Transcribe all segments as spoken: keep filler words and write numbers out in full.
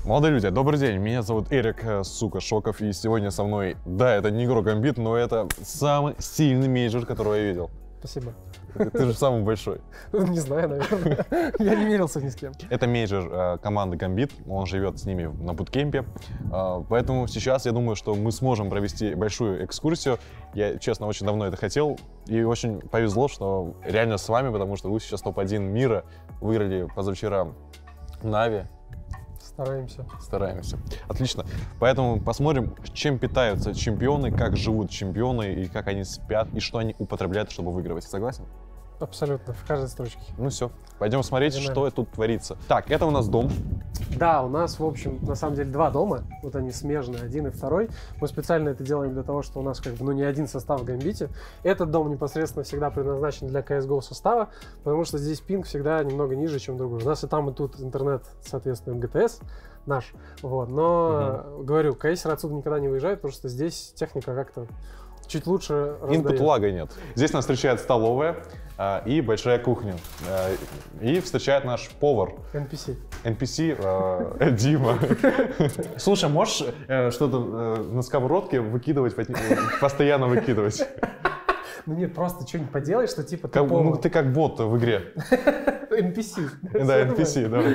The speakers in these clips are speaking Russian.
Молодые люди, добрый день, меня зовут Эрик, сука, Шоков, и сегодня со мной, да, это не игрок Gambit, но это самый сильный мейджор, которого я видел. Спасибо. Ты, ты же самый большой. Не знаю, наверное. Я не мерился ни с кем. Это мейджор э, команды Gambit, он живет с ними на буткемпе, э, поэтому сейчас я думаю, что мы сможем провести большую экскурсию. Я, честно, очень давно это хотел, и очень повезло, что реально с вами, потому что вы сейчас топ один мира, выиграли позавчера Нави. Стараемся. Стараемся. Отлично. Поэтому посмотрим, чем питаются чемпионы, как живут чемпионы, и как они спят, и что они употребляют, чтобы выигрывать. Согласен? Абсолютно, в каждой строчке. Ну все, пойдем смотреть, Понимаем. что тут творится. Так, это у нас дом. Да, у нас, в общем, на самом деле два дома. Вот они смежные, один и второй. Мы специально это делаем для того, что у нас как бы, ну, не один состав в Гамбите. Этот дом непосредственно всегда предназначен для си эс го состава, потому что здесь пинг всегда немного ниже, чем другой. У нас и там, и тут интернет, соответственно, эм гэ тэ эс наш. Вот. Но, угу. говорю, кейсеры отсюда никогда не выезжают, потому что здесь техника как-то чуть лучше раздает. Инпут лага нет. Здесь нас встречает столовая э, и большая кухня. Э, и встречает наш повар. эн пи си. эн пи си э, Дима. Слушай, можешь э, что-то э, на сковородке выкидывать, постоянно выкидывать? Ну нет, просто что-нибудь поделай, что типа ты как, повар. Ну ты как бот в игре. эн пи си. Да, эн пи си, да.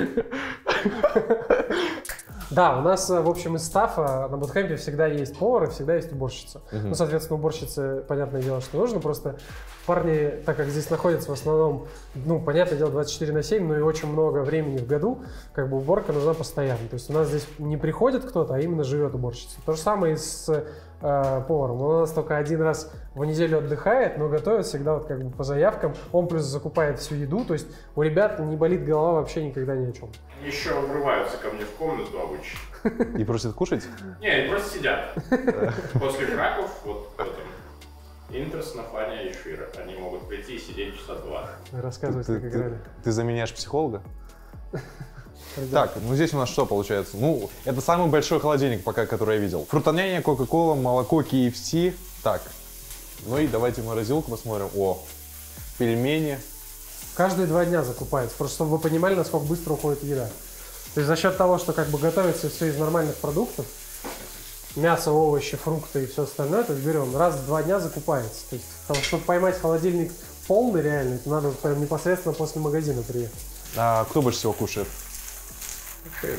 Да, у нас, в общем, из стафа на буткемпе всегда есть повар и всегда есть уборщица. Uh-huh. Ну, соответственно, уборщице, понятное дело, что нужно, просто парни, так как здесь находятся в основном, ну, понятное дело, двадцать четыре на семь, но и очень много времени в году, как бы уборка нужна постоянно. То есть у нас здесь не приходит кто-то, а именно живет уборщица. То же самое и с э, поваром. Он у нас только один раз в неделю отдыхает, но готовит всегда вот как бы по заявкам. Он плюс закупает всю еду, то есть у ребят не болит голова вообще никогда ни о чем. Еще врываются ко мне в комнату обычно. И просят кушать? Не, они просто сидят. После краков, вот в этом, Интерс, Нафаня и Шира, они могут прийти и сидеть часа два. Рассказывай, как играли. Ты заменяешь психолога? Так, ну здесь у нас что получается? Ну, это самый большой холодильник пока, который я видел. Фрутоняня, кока-кола, молоко, кей эф си. Так, ну и давайте морозилку посмотрим. О, пельмени. Каждые два дня закупается, просто чтобы вы понимали, насколько быстро уходит еда. То есть за счет того, что как бы готовится все из нормальных продуктов, мясо, овощи, фрукты и все остальное, то есть берем, раз в два дня закупается. То есть, чтобы поймать холодильник полный реально, это надо прям непосредственно после магазина приехать. А кто больше всего кушает? Кушает.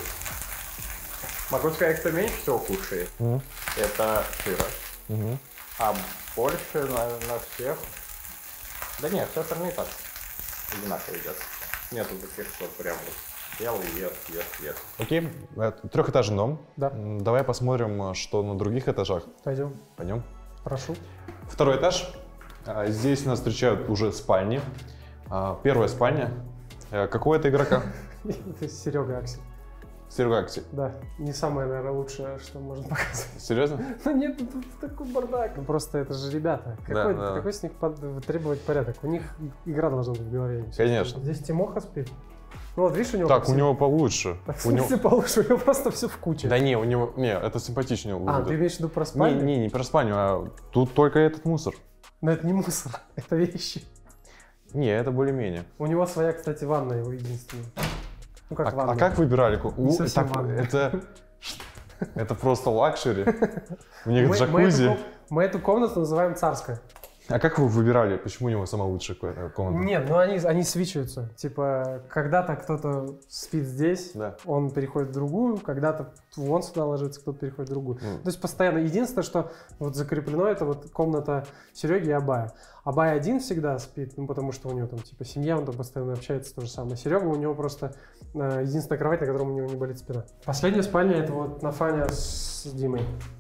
Могу сказать, кто меньше всего кушает. Mm. Это Шира. Mm-hmm. А больше на, на всех... Да нет, все остальные так одинаково идет. Нету таких, что прям ел и ест, ест, ест. Окей, трехэтажный дом. Да. Давай посмотрим, что на других этажах. Пойдем. Пойдем. Прошу. Второй Второй этаж. Здесь нас встречают уже спальни. Первая спальня. Какого это игрока? Это Серега Аксель. Серега Аксель. Да, не самое, наверное, лучшее, что можно показать. Серьезно? Ну нет, тут такой бардак. Ну просто это же ребята. Какой, да, да. какой с них под... требовать порядок? У них игра должна быть в голове. Конечно. Здесь Тимоха спит. Ну вот видишь, у него... Так, у него получше. Так, в у смысле него... получше? У него просто все в куче. Да не, у него... Не, это симпатичнее. А, ты имеешь в виду про спальню? Не, не, не про спальню, а тут только этот мусор. Но это не мусор, это вещи. Не, это более-менее. У него своя, кстати, ванная его единственная. Ну как а, ванная. А как выбирали? Не У, совсем так, ванная. это, это просто лакшери. У них мы, джакузи. Мы эту, мы эту комнату называем царская. А как вы выбирали, почему у него самая лучшая комната? Нет, ну они, они свичиваются. Типа, когда-то кто-то спит здесь, да. он переходит в другую, когда-то вон сюда ложится, кто-то переходит в другую. Mm. То есть постоянно. Единственное, что вот закреплено, это вот комната Сереги и Абая. Абай один всегда спит, ну потому что у него там типа семья, он там постоянно общается, то же самое. Серега, у него просто э, единственная кровать, на котором у него не болит спина. Последняя спальня, это вот Нафаня с Димой.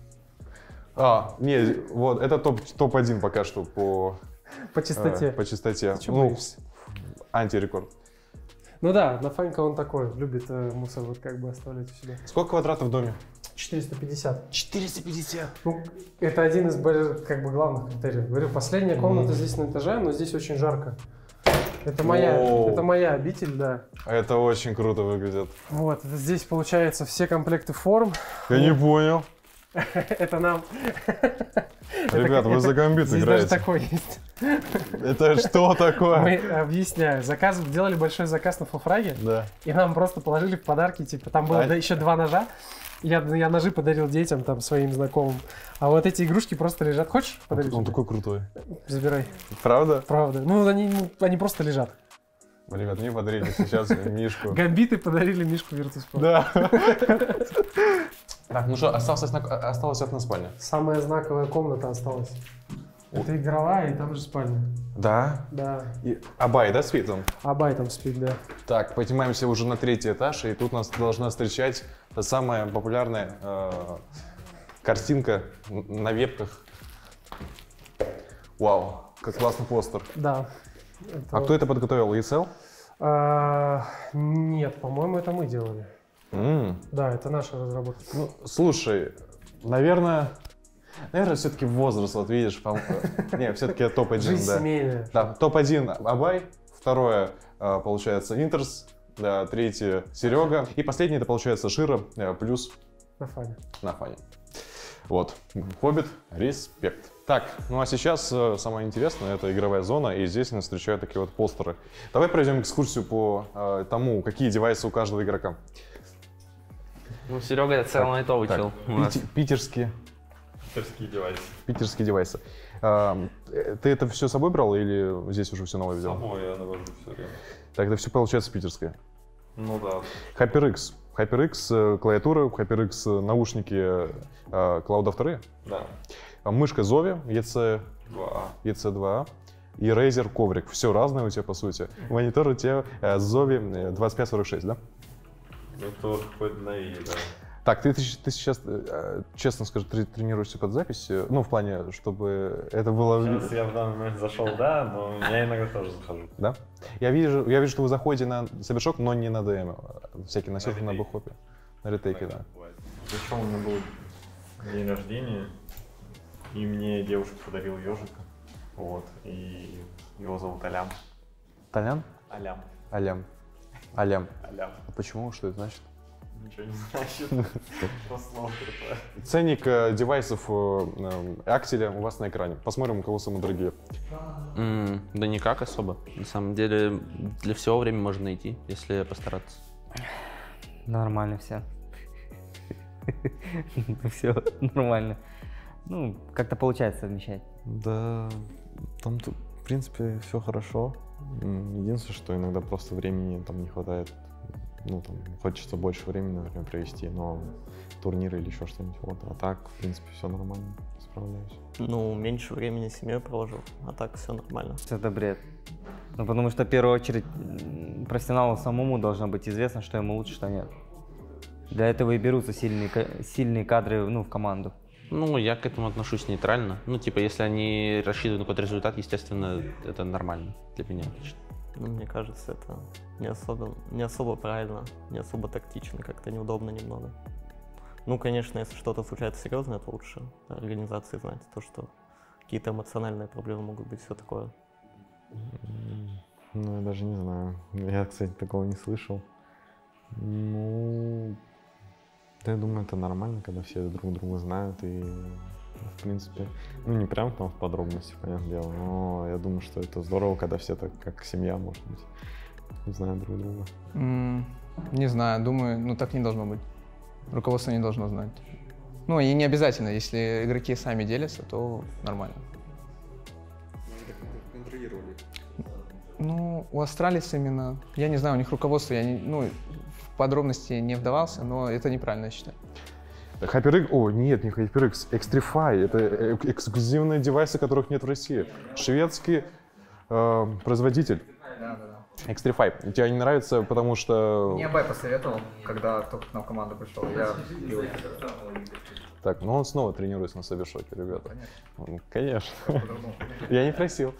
А, не, вот, это топ, топ-один пока что по... По чистоте. Э, по чистоте. Ты ну, антирекорд. Ну да, Нафанька он такой, любит э, мусор вот как бы оставлять у себя. Сколько квадратов в доме? четыреста пятьдесят. четыреста пятьдесят? Ну, это один из как бы главных критериев. Говорю, последняя комната mm. здесь на этаже, но здесь очень жарко. Это моя, это моя обитель, да. Это очень круто выглядит. Вот, здесь получается все комплекты форм. Я не понял. Это нам... Ребята, вы за Gambit играете. Здесь даже такой есть. Это что такое? Мы, объясняю, заказ, делали большой заказ на фуфраге, Да. и нам просто положили в подарки, типа, там было А- да, еще два ножа, я, я ножи подарил детям, там, своим знакомым, а вот эти игрушки просто лежат. Хочешь подарить? Он такой крутой. Забирай. Правда? Правда. Ну, они, ну, они просто лежат. Ребят, мне подарили сейчас Мишку. Гамбиты подарили Мишку Virtus.pro. Да. Так, ну что, осталось, осталась одна спальня. Самая знаковая комната осталась. Это игровая, и там же спальня. Да? Да. И Абай, да, спит он? Абай там спит, да. Так, поднимаемся уже на третий этаж, и тут нас должна встречать та самая популярная э, картинка на вебках. Вау, как классный постер. Да. А кто это подготовил? и эс эл? А, нет, по-моему, это мы делали. М. Да, это наша разработка. Ну, слушай, наверное, наверное, все-таки возраст, вот видишь, по- не, все-таки топ один, Жизнь да. семейная. Да, топ один Абай, второе, э, получается, Интерс, да, третье Серега, и последний это получается Шира э, плюс На фане. на фане. Вот, Хоббит, респект. Так, ну а сейчас э, самое интересное, это игровая зона, и здесь нас встречают такие вот постеры. Давай пройдем экскурсию по э, тому, какие девайсы у каждого игрока. Ну, Серега это целое это учил. Так, у нас. пити- питерские, Питерские девайсы. питерские девайсы. А, э, ты это все с собой брал или здесь уже все новое взял? Самой я навожу все время. Так, это все получается питерское. Ну да. HyperX. HyperX э, клавиатура, HyperX э, наушники э, Cloud два. Да. А мышка Zovi, и си Два. и си два и Razer коврик. Все разное у тебя по сути. Монитор у тебя э, Zovi двадцать пять сорок шесть, да? Ну тоже какой-то новее, да. Так, ты, ты, ты сейчас, э, честно скажу, трени- тренируешься под запись, э, ну, в плане, чтобы это было... Сейчас я в данный момент зашел, да, но я иногда тоже захожу. Да? Я вижу, я вижу, что вы заходите на Сабершок, но не на ди эм, а всякие на серфе, на ретейке. бухопе. На ретейке, да. Причем у меня был день рождения, и мне девушка подарила ежика. Вот. И его зовут Алям. Толян? Алям. Алям. Алям. Алям. А почему? Что это значит? Ничего не значит. Просто слово крутое. Ценник э, девайсов э, э, Актеля у вас на экране. Посмотрим, у кого самые дорогие. М, Да никак особо. На самом деле для всего время можно найти, если постараться. Нормально все. Все нормально. Ну, как-то получается совмещать. Да, там, в принципе, все хорошо. Единственное, что иногда просто времени там не хватает. Ну, там, хочется больше времени, например, провести, но турниры или еще что-нибудь. Вот. А так, в принципе, все нормально, справляюсь. Ну, меньше времени с семьей провожу, а так все нормально. Это бред. Ну, потому что в первую очередь м, профессионалу самому должно быть известно, что ему лучше, что нет. Для этого и берутся сильные, ка- сильные кадры, ну, в команду. Ну, я к этому отношусь нейтрально. Ну, типа, если они рассчитывают на какой-то результат, естественно, это нормально для меня лично. Ну, мне кажется, это не особо, не особо правильно, не особо тактично, как-то неудобно немного. Ну, конечно, если что-то случается серьезное, то лучше организации знать то, что какие-то эмоциональные проблемы могут быть, все такое. Ну, я даже не знаю. Я, кстати, такого не слышал. Ну, да, я думаю, это нормально, когда все друг друга знают и, в принципе, ну, не прям там в подробности, понятное дело, но я думаю, что это здорово, когда все так, как семья, может быть, знают друг друга. М, Не знаю, думаю, ну так не должно быть. Руководство не должно знать. Ну и не обязательно, если игроки сами делятся, то нормально. Ну, у Астралис именно, я не знаю, у них руководство, я не, ну, в подробности не вдавался, но это неправильно, я считаю. HyperX, о, нет, не HyperX, Xtrify, это э- эксклюзивные девайсы, которых нет в России. Шведский э, производитель. Да, да, да. Xtrify. Тебе не нравится, потому что... Мне Абай посоветовал, когда только к нам в команду пришел. Я делаю это. Так, ну он снова тренируется на Сабершоке, ребята. Конечно. Ну, конечно. По-другому. Я не просил.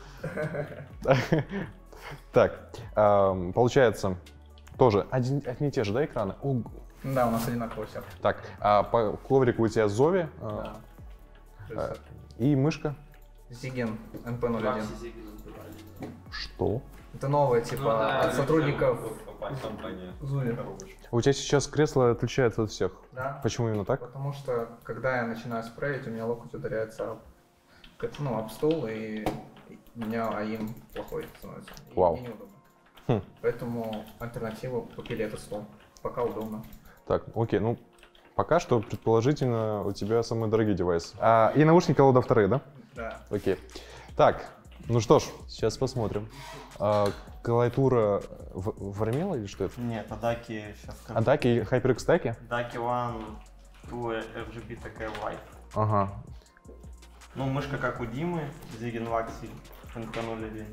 Так, эм, получается, тоже один, одни и те же, да, экраны? О, Да, у нас одинаково все. так, а по коврику у тебя Zovi э, э, и мышка. Зиген эн пи ноль один. Что? Это новое, типа, от сотрудников Компания. Зуви. У тебя сейчас кресло отличается от всех. Да. Почему именно так? Потому что, когда я начинаю спреить, у меня локоть ударяется об, ну, об стол, и у меня АИМ плохой становится. И Вау. мне неудобно. Хм. Поэтому альтернатива купили этот стол. Пока удобно. Так, окей, ну пока что, предположительно, у тебя самые дорогие девайсы. А, и наушники Лода вторые, да? Да. Окей. Так, ну что ж, сейчас посмотрим. А, клавиатура в- Вармела или что это? Нет, а даки сейчас А даки и HyperX стаки? Даки One, два эф джи би такая White. Ага. Ну, мышка как у Димы, Zigin Waxi, эн ка ноль один.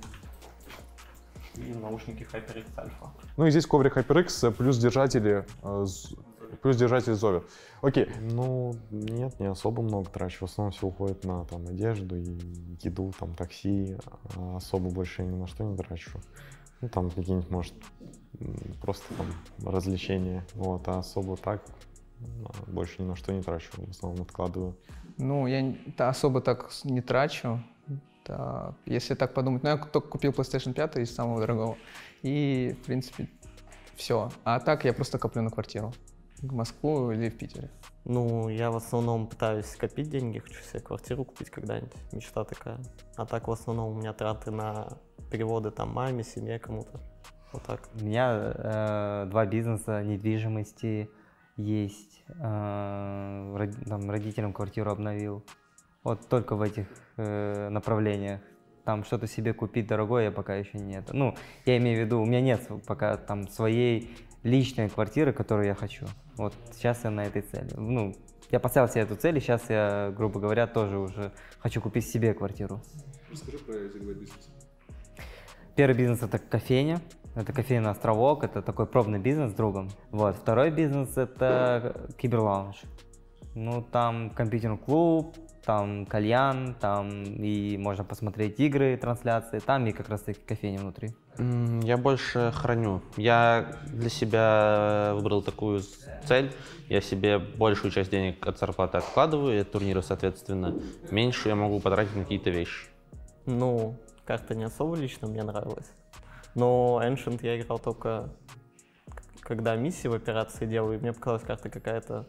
И наушники HyperX Alpha. Ну и здесь коврик HyperX плюс держатели, э, з- плюс держатель Zovi. Окей. Ну, нет, не особо много трачу. В основном все уходит на там одежду и еду, там такси. А особо больше ни на что не трачу. Ну, там какие-нибудь, может, м, просто там развлечения. Вот, а особо так а, больше ни на что не трачу. В основном откладываю. Ну, я н- та- особо так с- не трачу. Так, если так подумать, ну, я только купил PlayStation пять из самого дорогого. И, в принципе, все. А так я просто коплю на квартиру. В Москву или в Питере. Ну, я в основном пытаюсь копить деньги, хочу себе квартиру купить когда-нибудь. Мечта такая. А так в основном у меня траты на переводы там маме, семье, кому-то. Вот так. У меня э, два бизнеса недвижимости есть. Э, род- там, родителям квартиру обновил. Вот только в этих э, направлениях. Там что-то себе купить дорогое я пока еще нет. Ну, я имею в виду, у меня нет пока там своей личной квартиры, которую я хочу. Вот сейчас я на этой цели. Ну, я поставил себе эту цель, и сейчас я, грубо говоря, тоже уже хочу купить себе квартиру. Расскажи про эти два бизнеса. Первый бизнес — это кофейня. Это кофейный островок, это такой пробный бизнес с другом. Вот. Второй бизнес — это киберлаунж. Ну, там компьютерный клуб, там кальян, там и можно посмотреть игры, трансляции, там и как раз таки кофейня внутри. М, Я больше храню. Я для себя выбрал такую с- цель. Я себе большую часть денег от зарплаты откладываю, и от турнира, соответственно, меньше я могу потратить на какие-то вещи. Ну, как-то не особо лично мне нравилось. Но Ancient я играл только к- когда миссии в операции делаю, и мне показалась карта какая-то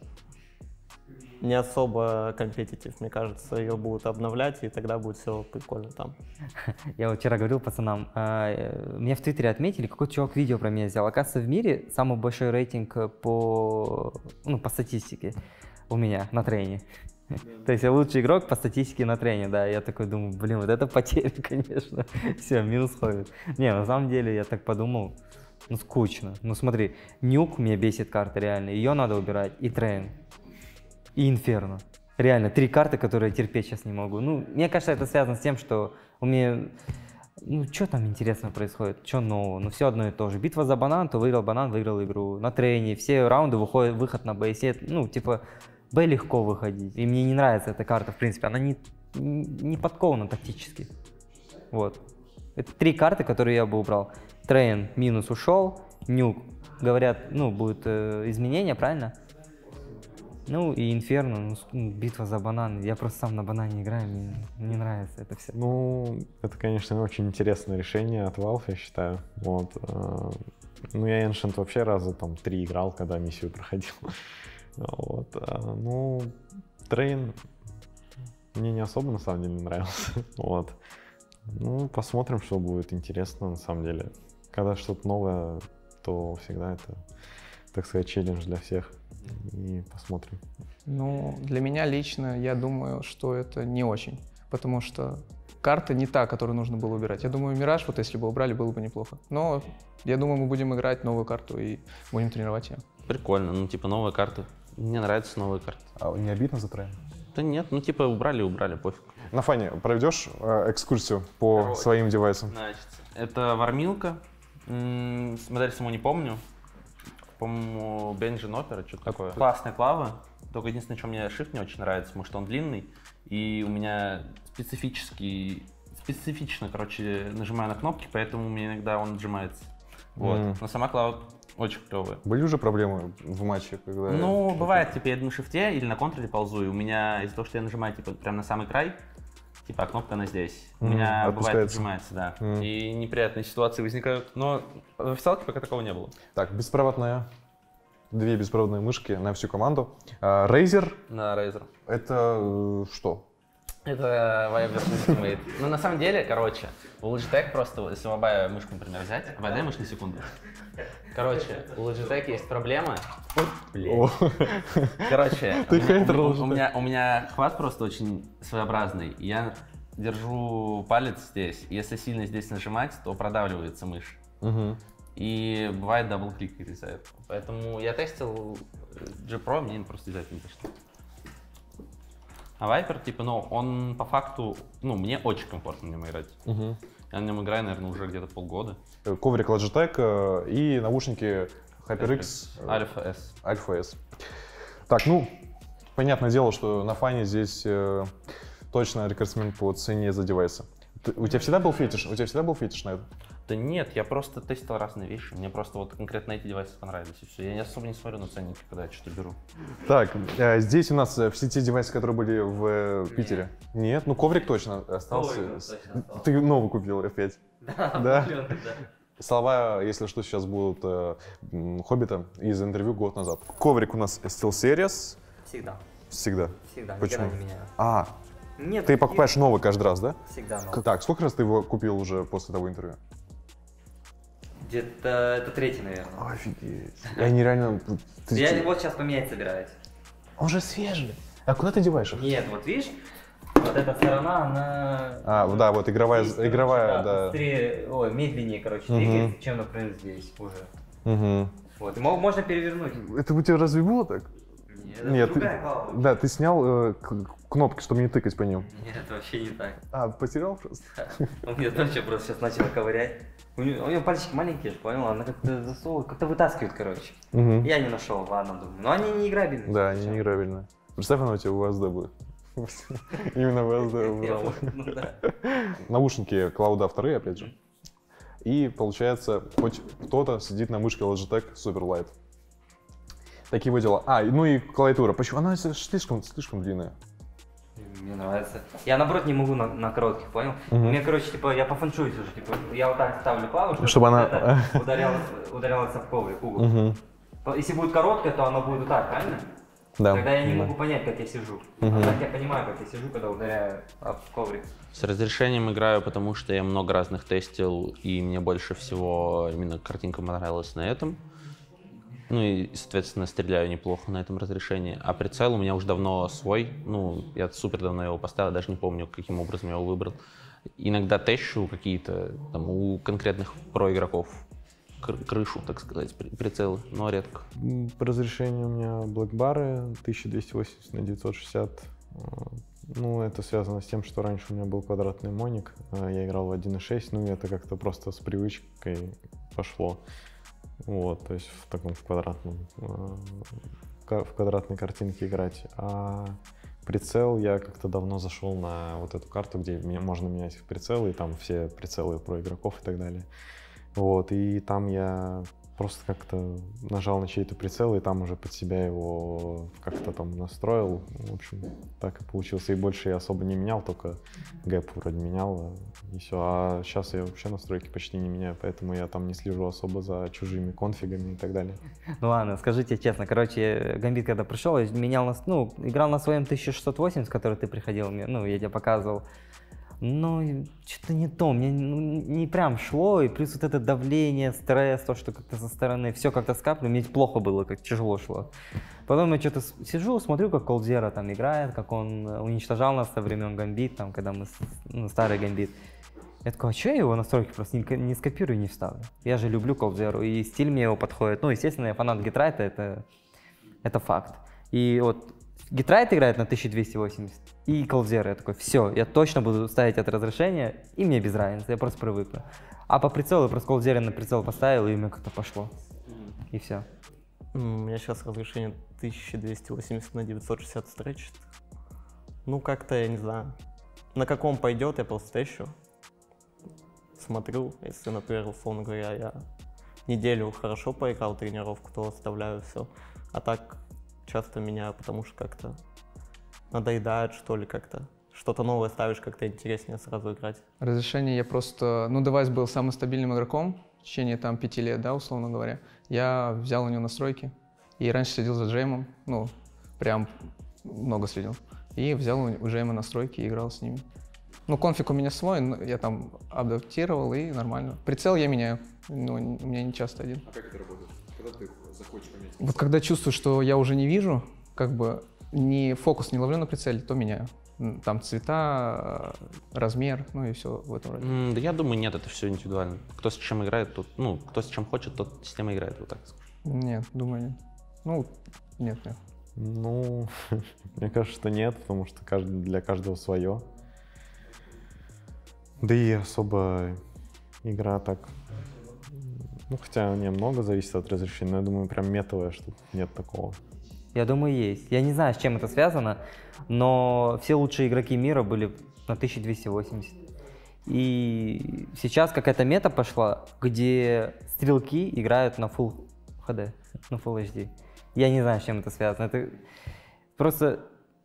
не особо компетитив. Мне кажется, ее будут обновлять, и тогда будет все прикольно там. Я вот вчера говорил пацанам, а, э, меня в Твиттере отметили, какой-то чувак видео про меня сделал. Оказывается, в мире самый большой рейтинг по, ну, по статистике у меня на трейне. То есть я лучший игрок по статистике на трейне, да. Я такой думаю, блин, вот это потеря, конечно. Все, минус ходит. Не, на самом деле я так подумал, ну скучно. Ну смотри, нюк меня бесит карта реально, ее надо убирать, и трейн, и инферно. Реально, три карты, которые я терпеть сейчас не могу. Ну, мне кажется, это связано с тем, что у меня... Ну, что там интересного происходит? Что нового? Ну, все одно и то же. Битва за банан, то выиграл банан, выиграл игру. На трейне все раунды выходят, выход на Б. Ну, типа, Б легко выходить. И мне не нравится эта карта, в принципе. Она не, не подкована тактически. Вот. Это три карты, которые я бы убрал. Трейн минус ушел, нюк, говорят, ну, будет э, изменение, правильно? Ну и Инферно, ну, с- ну, битва за банан. Я просто сам на банане играю, мне не нравится это все. Ну, это, конечно, очень интересное решение от Valve, я считаю. Вот. э, Ну, я Ancient вообще раза там три играл, когда миссию проходил. Вот. а, Ну, Трейн мне не особо, на самом деле, нравился. Вот. Ну, посмотрим, что будет интересно, на самом деле. Когда что-то новое, то всегда это, так сказать, челлендж для всех. И посмотрим. Ну, для меня лично, я думаю, что это не очень. Потому что карта не та, которую нужно было убирать. Я думаю, Мираж, вот если бы убрали, было бы неплохо. Но я думаю, мы будем играть новую карту и будем тренировать ее. Прикольно, ну типа новые карты. Мне нравятся новые карты. А не обидно за трейн? Да нет, ну типа убрали, убрали, пофиг. На Фане проведешь э, экскурсию по Короче. своим девайсам? Значит, это вармилка. М, Модель саму не помню. По-моему, Benjin Opera, что-то такое. Классная клава. Только единственное, что мне shift не очень нравится, потому что он длинный. И у меня специфический, специфично, короче, нажимаю на кнопки, поэтому у меня иногда он отжимается. Вот. Мгм. Но сама клава очень клевая. Были уже проблемы в матче, когда... Ну, бывает, типа, я иду на шифте или на контроле ползу, и у меня из-за того, что я нажимаю, типа, прям на самый край, типа, а кнопка она здесь. У Мгм, меня бывает отпускается. отжимается, да. Мгм. И неприятные ситуации возникают. Но в официалке пока такого не было. Так, беспроводная. Две беспроводные мышки на всю команду. А, Razer На Razer. — это э, что? Это Vibe versus Ultimate. Ну, на самом деле, короче, у Logitech просто, если у Абая мышку, например, взять... Абай, дай мышку на секунду. Короче, у Logitech есть проблема... Блин. Короче, у меня, у, меня, у меня хват просто очень своеобразный. Я держу палец здесь. Если сильно здесь нажимать, то продавливается мышь. Угу. И бывает дабл-клик из-за этого. Поэтому я тестил G Pro, мне просто из-за этого не пошло. А Viper, типа, ну, он по факту, ну, мне очень комфортно на нем играть. Угу. Я на нем играю, наверное, уже где-то полгода. Коврик Logitech и наушники HyperX Alpha S. Alpha S. Так, ну, понятное дело, что на фане здесь э, точно рекордсмен по цене за девайсы. Ты, у тебя всегда был фетиш? У тебя всегда был фетиш на это? Да нет, я просто тестил разные вещи. Мне просто вот конкретно эти девайсы понравились, и все. Я не особо не смотрю на ценники, когда я что-то беру. Так, э, здесь у нас э, все те девайсы, которые были в э, Питере. Нет. Нет, ну коврик точно остался. Коврик точно остался. Ты новый купил эф пять? Да, да? Куплен, да. Слова, если что, сейчас будут э, Хоббита из интервью год назад. Коврик у нас SteelSeries. Всегда. Всегда? Всегда, Почему? никогда не меняю. А, нет, ты покупаешь новый каждый раз, да? Всегда новый. Так, сколько раз ты его купил уже после того интервью? Где-то это третий, наверное. Офигеть. Я нереально... Ты, я ты... вот сейчас поменять собираюсь. Он же свежий. А куда ты деваешь их? Нет, вот видишь, вот эта сторона, она... А, да, вот игровая, здесь, игровая, короче, да. да. Быстрее, ой, медленнее, короче, Угу. двигается, чем, например, здесь уже. Угу. Вот, и можно перевернуть. Это у тебя разве было так? Нет, Нет, это ты, другая клава. да, ты снял э, кнопки, чтобы не тыкать по ним. Нет, это вообще не так. А, потерял просто? Он мне тоже просто сейчас начал ковырять. У него, у него пальчики маленькие, понял? Она как-то засовывает, как-то вытаскивает, короче. Угу. Я не нашел, ладно, думаю. Но они не играбельные. Да, они не играбельные. Представь, она у тебя в эй эс ди будет. Именно в эй эс ди убрал. Ну да. Наушники Клауда вторые, опять же. И получается, хоть кто-то сидит на мышке Logitech Superlight. Такие вот дела. А, ну и клавиатура. Почему? Она слишком, слишком длинная. Мне нравится. Я наоборот не могу на, на коротких, понял? Угу. Мне, короче, типа, я пофэншуюсь уже, типа, я вот так ставлю клаву, чтобы, Чтобы она- это ударялась, ударялась об коврик, угол. Угу. Если будет короткая, то оно будет вот так, правильно? Да. Тогда я не да. могу понять, как я сижу. Мгм. А так я понимаю, как я сижу, когда ударяю об коврик. С разрешением играю, потому что я много разных тестил, и мне больше всего именно картинка понравилась на этом. Ну и, соответственно, стреляю неплохо на этом разрешении. А прицел у меня уже давно свой. Ну, я супер давно его поставил, даже не помню, каким образом я его выбрал. Иногда тещу какие-то там у конкретных про-игроков кр- крышу, так сказать, при- прицелы, но редко. М, По разрешению у меня блэкбары тысяча двести восемьдесят на девятьсот шестьдесят. Э, Ну, это связано с тем, что раньше у меня был квадратный моник, э, я играл в один и шесть, ну, это как-то просто с привычкой пошло. Вот, то есть в таком в квадратном, э, ка- в квадратной картинке играть. А прицел я как-то давно зашел на вот эту карту, где мне- можно менять прицелы, и там все прицелы про игроков и так далее. Вот, и там я просто как-то нажал на чей-то прицел, и там уже под себя его как-то там настроил. В общем, так и получилось. И больше я особо не менял, только гэп вроде менял, и все. А сейчас я вообще настройки почти не меняю, поэтому я там не слежу особо за чужими конфигами и так далее. Ну ладно, скажите честно, короче, Гамбит когда пришел, я менял, на, ну, играл на своем тысяча шестьсот восемьдесят, который ты приходил, мне, ну, я тебе показывал. Ну, что-то не то, мне ну, не прям шло, и плюс вот это давление, стресс, то, что как-то со стороны, все как-то скапливало, мне плохо было, как тяжело шло. Потом я что-то сижу, смотрю, как Колдзера там играет, как он уничтожал нас со времен Гамбит, там, когда мы, ну, старый Гамбит. Я такой, а что я его настройки просто не, не скопирую, не вставлю? Я же люблю Колдзеру, и стиль мне его подходит. Ну, естественно, я фанат Гитрайта, это, это факт. И вот Гитрайт играет на тысяча двести восемьдесят, и Колдзера. Я такой, все, я точно буду ставить это разрешение, и мне без разницы, я просто привыкну. А по прицелу я просто Колдзера на прицел поставил, и у меня как-то пошло. И все. У меня сейчас разрешение тысяча двести восемьдесят на девятьсот шестьдесят стречит. Ну, как-то, я не знаю, на каком пойдет, я просто тещу. Смотрю, если, например, условно говоря, я неделю хорошо поиграл тренировку, то оставляю все. А так часто меняю, потому что как-то надоедает, что ли, как-то. Что-то новое ставишь, как-то интереснее сразу играть. Разрешение я просто... Ну, девайс был самым стабильным игроком в течение там пяти лет, да, условно говоря. Я взял у него настройки и раньше следил за джеймом, ну, прям много следил. и взял уже ему настройки и играл с ними. Ну, конфиг у меня свой, я там адаптировал и нормально. Прицел я меняю, но у меня не часто один. А как это работает? Когда ты захочешь поменять? Вот когда чувствую, что я уже не вижу, как бы ни фокус не ловлю на прицеле, то меняю. Там цвета, размер, ну и все в этом роде. Mm, да я думаю, нет, это все индивидуально. Кто с чем играет, тот, ну, кто с чем хочет, тот система играет, вот так скажу. Нет, думаю, нет. Ну, нет, нет. Ну, мне кажется, что нет, потому что каждый, для каждого свое. Да и особо игра так... Ну, хотя немного зависит от разрешения, но я думаю, прям метовая, что нет такого. Я думаю, есть. Я не знаю, с чем это связано, но все лучшие игроки мира были на тысяча двести восемьдесят. И сейчас какая-то мета пошла, где стрелки играют на Full эйч ди, на Full эйч ди. Я не знаю, с чем это связано. Это просто...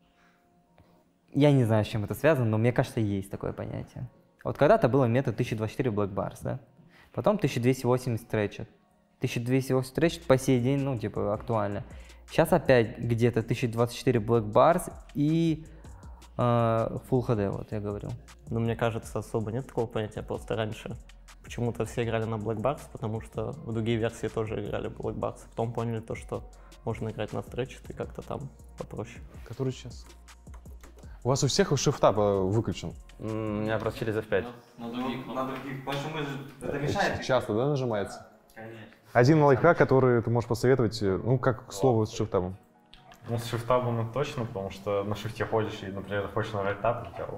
Я не знаю, с чем это связано, но мне кажется, есть такое понятие. Вот когда-то было мета тысяча двадцать четыре Black Bars, да? Потом тысяча двести восемьдесят Ratchet. тысяча двести восемьдесят Ratchet по сей день, ну, типа, актуально. Сейчас опять где-то тысяча двадцать четыре Black Bars и э, Full эйч ди, вот я говорил. Ну, мне кажется, особо нет такого понятия, просто раньше почему-то все играли на Black Bars, потому что в другие версии тоже играли Black Bars. Потом поняли то, что можно играть на Ratchet и как-то там попроще. Который сейчас? У вас у всех шифта выключен? У меня просто через эф пять. На других, на других, потому что мы же... Это мешает. Часто, да, нажимается? Конечно. Один лайфхак, который ты можешь посоветовать, ну, как к слову с шифтабом? Ну, с шифтабом это точно, потому что на шифте ходишь и, например, хочешь нажать тап, у тебя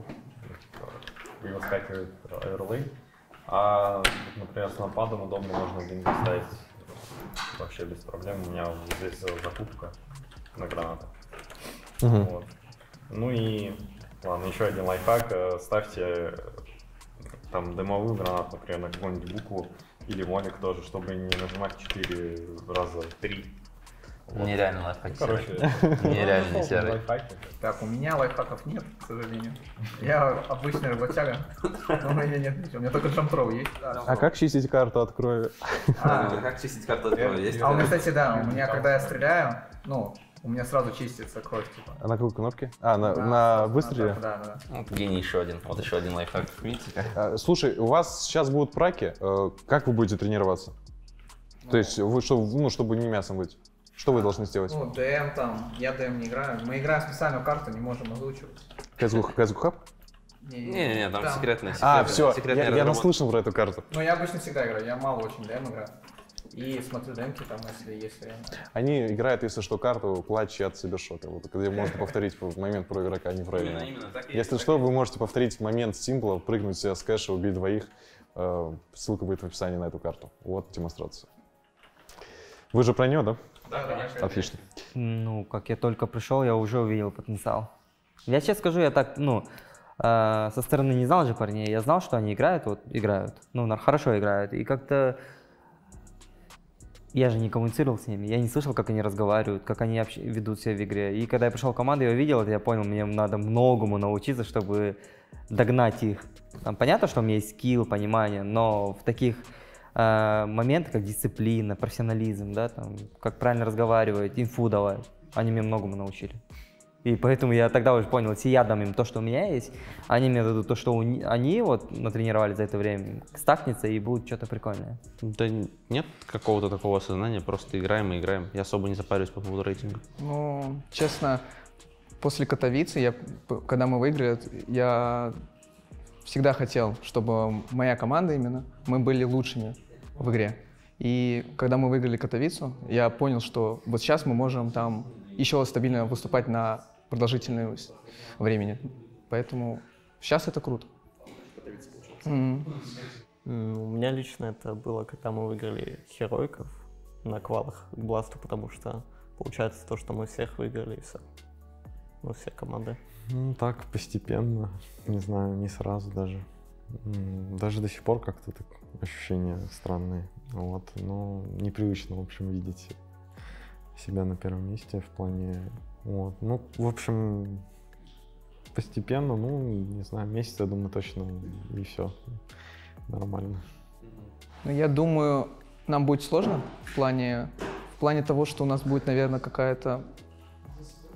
и выскакивает оверлей. А, например, с нападом удобно, можно блин ставить вообще без проблем. У меня здесь закупка на гранатах. Угу. Вот. Ну и, ладно, еще один лайфхак. Ставьте там дымовую гранату, например, на какую-нибудь букву или молик тоже, чтобы не нажимать четыре раза три. Вот. Нереально лайфхак. Короче, нереально не серый. Так, у меня лайфхаков нет, к сожалению. Я обычный работяга, но у меня нет ничего. У меня только джампров есть. А как чистить карту от крови? Как чистить карту от крови? Есть? А у меня, кстати, да, у меня, когда я стреляю, ну, у меня сразу чистится кровь, типа. А на какой кнопке? А, на, Да, на да, выстреле? Да, да, да. Вот гений еще один. Вот еще один лайфхак. Видите как? А, слушай, у вас сейчас будут праки. Э, Как вы будете тренироваться? То есть, вы, что, ну, чтобы не мясом быть. Что вы должны сделать? Ну, ДМ там, я ДМ не играю. Мы играем специальную карту, не можем озвучивать. Кэзгу Хаб? Не-не-не, там секретная. А, секретная- все, секретная я, я разработка. наслышан про эту карту. Ну, я обычно всегда играю, я мало очень ДМ играю. И смотрю демки там, если если. Они играют, если что, карту клатчи от Сибершока, вот, где можно повторить момент про игрока неправильно. Именно, именно так и Если есть. что, вы можете повторить момент симпла, прыгнуть себя с кэша, убить двоих. Э, Ссылка будет в описании на эту карту. Вот демонстрация. Вы же про нее, да? Да, да. Отлично. Ну, как я только пришел, я уже увидел потенциал. Я честно скажу, я так, ну, э, со стороны не знал же парней, я знал, что они играют, вот, играют, ну, на- хорошо играют, и как-то я же не коммуницировал с ними, я не слышал, как они разговаривают, как они общ- ведут себя в игре. И когда я пришел в команду, я увидел это, я понял, мне надо многому научиться, чтобы догнать их. Там понятно, что у меня есть скилл, понимание, но в таких э, моментах, как дисциплина, профессионализм, да, там, как правильно разговаривать, инфу давать, они меня многому научили. И поэтому я тогда уже понял, если я дам им то, что у меня есть, они мне дадут то, что у ни- они вот натренировали за это время, стакнется и будет что-то прикольное. Да нет какого-то такого осознания, просто играем и играем. Я особо не запариваюсь по поводу рейтинга. Ну, честно, после Катовицы, я, п- когда мы выиграли, я всегда хотел, чтобы моя команда именно, мы были лучшими в игре. И когда мы выиграли Катовицу, я понял, что вот сейчас мы можем там еще стабильно выступать на продолжительное времени. Поэтому сейчас это круто. Мгм. М, У меня лично это было, когда мы выиграли Херойков на квалах к Бласту, потому что получается то, что мы всех выиграли и все. Ну, все команды. Ну, так, постепенно, не знаю, не сразу даже. М, Даже до сих пор как-то так ощущения странные. Вот, но непривычно, в общем, видеть себя на первом месте в плане... Вот, ну, в общем, постепенно, ну, не знаю, месяц, я думаю, точно, и все. Нормально. Ну, я думаю, нам будет сложно в плане, в плане того, что у нас будет, наверное, какая-то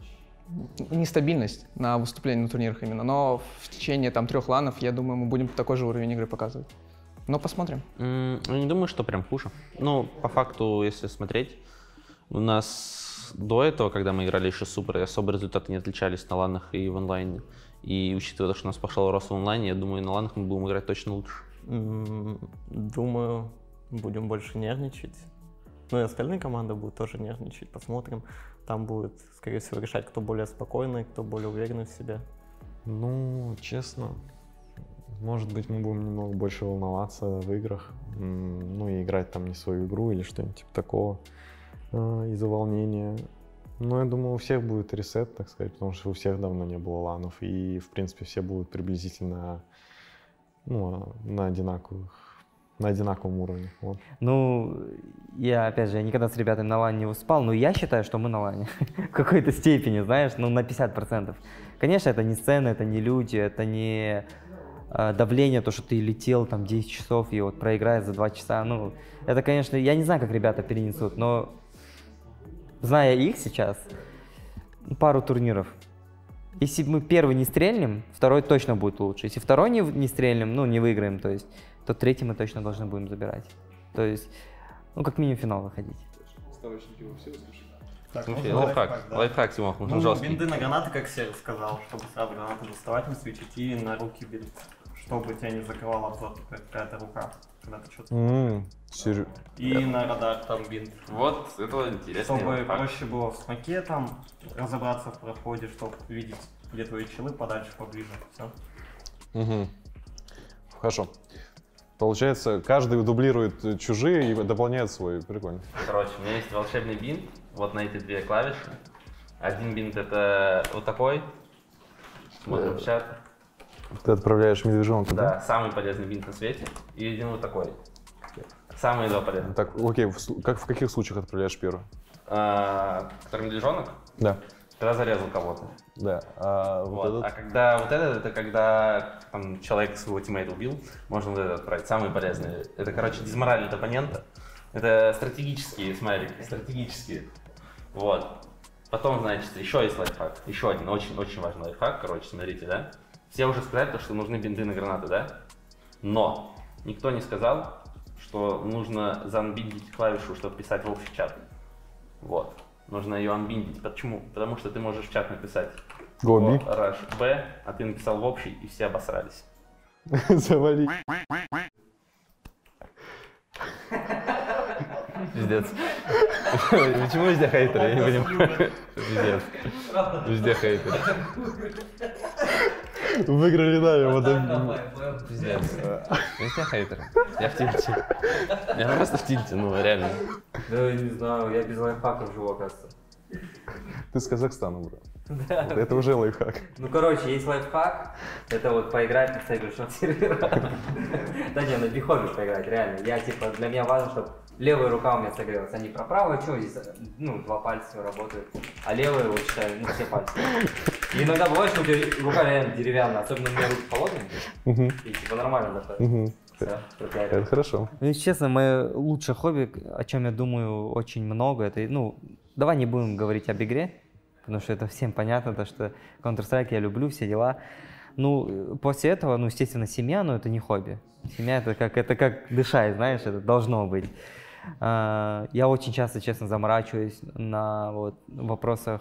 нестабильность на выступлении на турнирах именно, но в течение там трех ланов, я думаю, мы будем такой же уровень игры показывать. Но посмотрим. Mm, я не думаю, что прям хуже. Ну, по факту, если смотреть, у нас до этого, когда мы играли еще супер, особо результаты не отличались на ланах и в онлайне. И учитывая то, что у нас пошел рост в онлайне, я думаю, на ланах мы будем играть точно лучше. Mm, думаю, будем больше нервничать. Ну и остальные команды будут тоже нервничать. Посмотрим. Там будет, скорее всего, решать, кто более спокойный, кто более уверенный в себе. Ну, честно, может быть, мы будем немного больше волноваться в играх. Ну и играть там не свою игру или что-нибудь типа такого из-за волнения. Но я думаю, у всех будет ресет, так сказать, потому что у всех давно не было ланов. И, в принципе, все будут приблизительно ну, на одинаковых. На одинаковом уровне. Вот. Ну, я, опять же, я никогда с ребятами на лане не выступал, но я считаю, что мы на лане. В какой-то степени, знаешь, ну, на пятьдесят процентов. Конечно, это не сцена, это не люди, это не э, давление, то, что ты летел там десять часов и вот проиграешь за два часа. Ну, это, конечно, я не знаю, как ребята перенесут, но, зная их сейчас, пару турниров, если мы первый не стрельнем, второй точно будет лучше. Если второй не, не стрельнем, ну, не выиграем, то есть, то третий мы точно должны будем забирать. То есть, ну, как минимум в финал выходить. Ставочники вы все услышали? Так, Слушай, лайфхак, да. лайфхак, Тимох, нужен Ну, жесткий. бинты на гранаты, как Серый сказал, чтобы сразу гранаты доставать, не свечить, и на руки бинт, чтобы тебя не закрывал обзор, какая-то рука, когда ты что-то... Mm, серьё... И на радар там бинт. Вот, это интересно. Чтобы проще было в смоке там разобраться в проходе, чтобы видеть, где твои челы, подальше, поближе, все. Угу. Хорошо. Получается, каждый дублирует чужие и дополняет свой. Прикольно. Короче, у меня есть волшебный бинт, вот на эти две клавиши. Один бинт это вот такой. Смотрим в чат. Ты отправляешь медвежонка, да? Да, самый полезный бинт на свете. И один вот такой. Самые два полезных. Так, окей, в, слу- как, в каких случаях отправляешь первый? А, который медвежонок, Да. когда зарезал кого-то. Да. А вот, Вот. этот? А когда вот этот, это когда там, человек своего тиммейта убил, можно вот этот отправить. Самые полезные. Это, короче, дезморалит оппонента. Это стратегические смайлики, стратегические. Вот. Потом, значит, еще есть лайфхак. Еще один очень-очень важный лайфхак. Короче, смотрите, да? Все уже сказали, то, что нужны бинты на гранаты, да? Но никто не сказал, что нужно заанбиндить клавишу, чтобы писать в общий чат. Вот. Нужно ее анбиндить. Почему? Потому что ты можешь в чат написать Go B. Rush B, а ты написал в общий, и все обосрались. Завали. Пиздец. Почему везде хейтеры? Я не понимаю. Пиздец. Везде хейтеры. Выиграли нами, вот он. Пиздец. Везде хейтеры. Я в тильте. Я просто в тильте, ну реально. Да, не знаю, я без лайфхаков живу, оказывается. Ты с Казахстана, брат. Это уже лайфхак. Ну, короче, есть лайфхак, это вот поиграть на сыгрышном сервере. Да не, на бихобе поиграть, реально. Я, типа, для меня важно, чтобы левая рука у меня согрелась, а не про правую, что здесь, ну, два пальца работают, а левая, вот, считаю, ну, все пальцы. И иногда бывает, что у тебя рука реально деревянная, особенно у меня руки холодные, и, типа, нормально заходит. Все, Это хорошо. Ну, если честно, мое лучшее хобби, о чем я думаю очень много, это, ну, давай не будем говорить об игре, потому что это всем понятно, то, что Counter-Strike я люблю, все дела. Ну, после этого, ну, естественно, семья, но это не хобби. Семья это как, это как дышать, знаешь, это должно быть. А, я очень часто, честно, заморачиваюсь на вот, вопросах,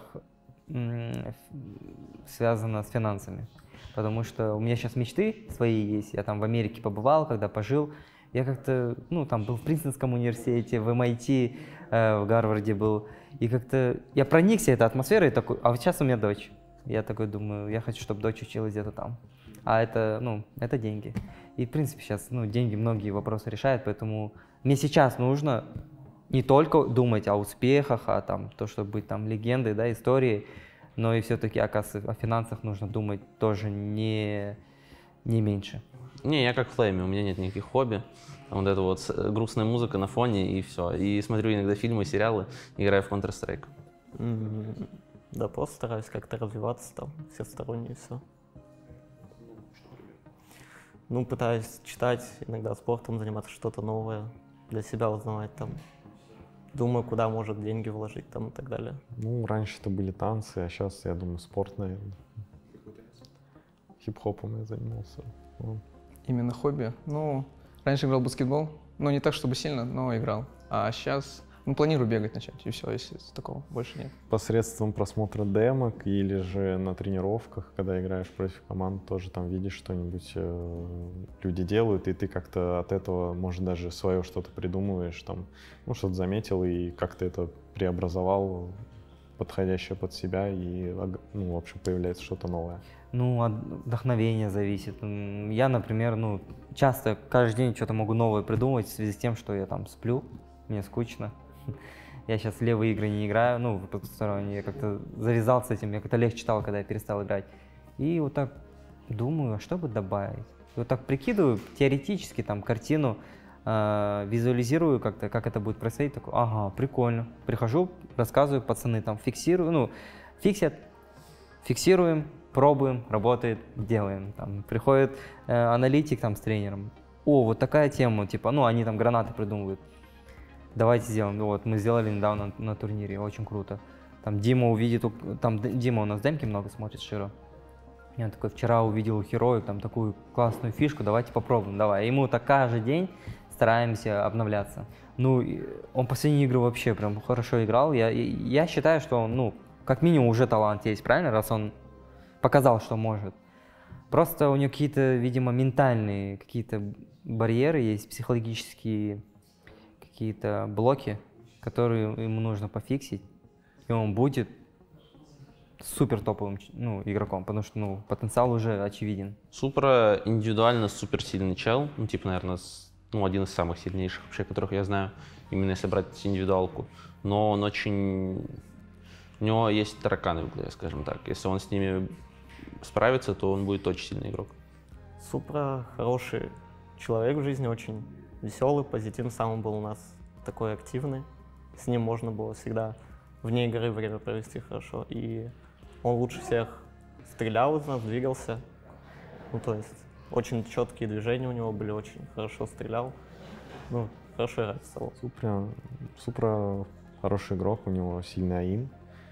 связанных с финансами. Потому что у меня сейчас мечты свои есть. Я там в Америке побывал, когда пожил. Я как-то, ну, там был в Принстонском университете, в эм ай ти, э, в Гарварде был. И как-то я проникся этой атмосферой такой, а вот сейчас у меня дочь. Я такой думаю, я хочу, чтобы дочь училась где-то там. А это, ну, это деньги. И, в принципе, сейчас, ну, деньги многие вопросы решают, поэтому мне сейчас нужно не только думать о успехах, о там, то, чтобы быть там легендой, да, историей, но и все-таки, оказывается, о финансах нужно думать тоже не, не меньше. Не, я как в Флейме, у меня нет никаких хобби. Вот это вот грустная музыка на фоне и все. И смотрю иногда фильмы, сериалы, играю в Counter-Strike. Mm-hmm. Да, просто стараюсь как-то развиваться там, всесторонне и все. Ну, пытаюсь читать, иногда спортом заниматься, что-то новое, для себя узнавать там. думаю, куда может деньги вложить там и так далее. Ну, раньше это были танцы, а сейчас, я думаю, спорт, наверное. Хип-хопом я занимался. Вот. Именно хобби? Ну, раньше играл в баскетбол, но не так, чтобы сильно, но играл. А сейчас, ну, планирую бегать начать, и все, если такого больше нет. Посредством просмотра демок или же на тренировках, когда играешь против команд, тоже там видишь что-нибудь, э, люди делают, и ты как-то от этого, может, даже свое что-то придумываешь, там, ну, что-то заметил и как-то это преобразовал, подходящее под себя, и, ну, в общем, появляется что-то новое. Ну, от вдохновения зависит. Я, например, ну, часто каждый день что-то могу новое придумывать в связи с тем, что я там сплю, мне скучно. Я сейчас в левые игры не играю, ну, в потусторонние. Я как-то завязал с этим, я как-то легче читал, когда я перестал играть. И вот так думаю, а что бы добавить? И вот так прикидываю, теоретически там картину, э, визуализирую как-то, как это будет происходить. Такой, ага, прикольно. Прихожу, рассказываю, пацаны там фиксирую, ну, фиксят, фиксируем, пробуем, работает, делаем. Там приходит э, аналитик там с тренером. О, вот такая тема, типа, ну, они там гранаты придумывают. Давайте сделаем. Ну, вот мы сделали недавно на, на турнире, очень круто. Там Дима увидит, там Дима у нас демки много смотрит, Широ. Я такой, вчера увидел у Heroic там такую классную фишку, давайте попробуем, давай. И ему так каждый день стараемся обновляться. Ну, он последние игры вообще прям хорошо играл. Я, я считаю, что он, ну, как минимум уже талант есть, правильно, раз он показал, что может. Просто у него какие-то, видимо, ментальные какие-то барьеры есть, психологические какие-то блоки, которые ему нужно пофиксить, и он будет супер топовым, ну, игроком, потому что, ну, потенциал уже очевиден. Супра индивидуально суперсильный чел, ну, типа, наверное, с, ну, один из самых сильнейших вообще, которых я знаю, именно если брать индивидуалку. Но он очень... У него есть тараканы в голове, скажем так. Если он с ними справится, то он будет очень сильный игрок. Супра хороший человек в жизни, очень веселый, позитивный. Сам он был у нас такой активный. С ним можно было всегда вне игры время провести хорошо. И он лучше всех стрелял из нас, двигался. Ну, то есть очень четкие движения у него были, очень хорошо стрелял. Ну, хорошо играть стало. Супра, Супра хороший игрок, у него сильный АИМ.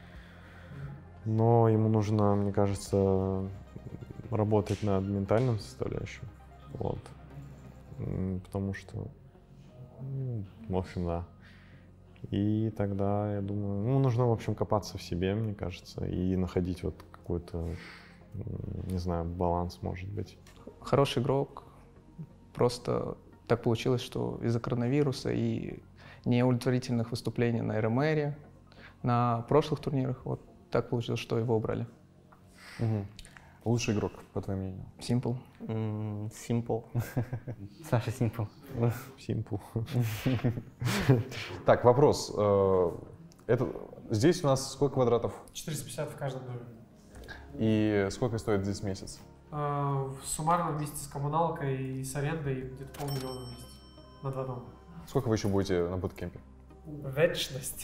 Но ему нужно, мне кажется, работать над ментальным составляющим. Вот. Потому что, ну, в общем, да. И тогда, я думаю, ну, нужно, в общем, копаться в себе, мне кажется, и находить вот какой-то, не знаю, баланс, может быть. Хороший игрок. Просто так получилось, что из-за коронавируса и неудовлетворительных выступлений на эр эм эр, на прошлых турнирах, вот так получилось, что его убрали. Угу. Лучший игрок, по твоему мнению? Simple. Mm, simple. Саша Simple. Simple. Так, вопрос. Это, здесь у нас сколько квадратов? четыреста пятьдесят в каждом доме. И сколько стоит здесь месяц? А, суммарно вместе с коммуналкой и с арендой где-то полмиллиона вместе на два дома. Сколько вы еще будете на буткемпе? Вечность.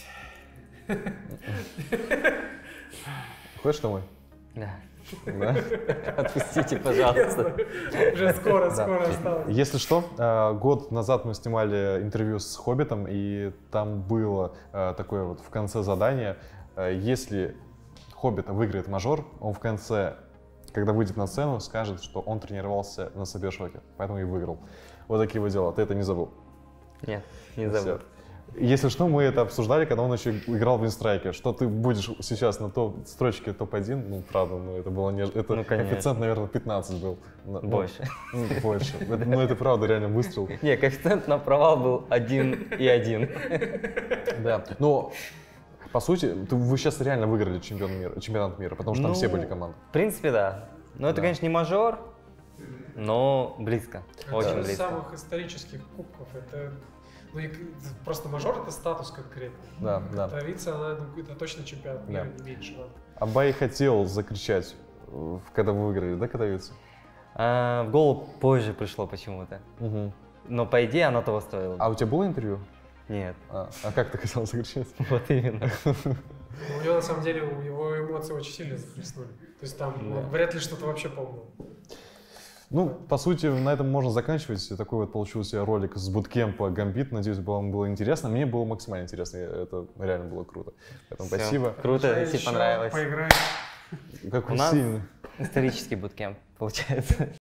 Хочешь домой? Да. Да? Отпустите, пожалуйста. Уже скоро, Да. скоро осталось. Если что, э, год назад мы снимали интервью с Хоббитом, и там было э, такое вот в конце задание. Э, если Хоббит выиграет мажор, он в конце, когда выйдет на сцену, скажет, что он тренировался на Сабершоке, поэтому и выиграл. Вот такие вот дела. Ты это не забыл? Нет, не забыл. Всё. Если что, мы это обсуждали, когда он еще играл в Инстрайке, что ты будешь сейчас на топ строчке топ один, ну правда, ну это было не, это Ну, конечно. коэффициент, наверное, пятнадцать был. Ну, Больше. ну, больше. Это- Ну это правда реально выстрел. Не, коэффициент на провал был один и один. Да. Но по сути, ты- вы сейчас реально выиграли чемпион мира, чемпионат мира, потому что там Ну, все были команды. В принципе, да. Но это, Да. конечно, не мажор, но близко. Очень Один из близко. самых исторических кубков. Это ну, и просто мажор — это статус конкретно. Да, да. Это вице, она ну, это точно чемпионат мира, Да. не меньше. Ладно. Абай хотел закричать, э, когда вы выиграли, да, катавицы? А, в голову позже пришло почему-то. Угу. Но по идее оно того стоило. А у тебя было интервью? Нет, А, а как ты хотел закричать? вот именно. У него на самом деле у его эмоции очень сильно захлестнули. То есть там он вряд ли что-то вообще помнил. Ну, по сути, на этом можно заканчивать. Такой вот получился ролик с буткемпа Гамбит. Надеюсь, вам было интересно. Мне было максимально интересно. Это реально было круто. Поэтому Всё. спасибо. Круто, если понравилось. Поиграем. Как У нас сильно. исторический буткемп получается.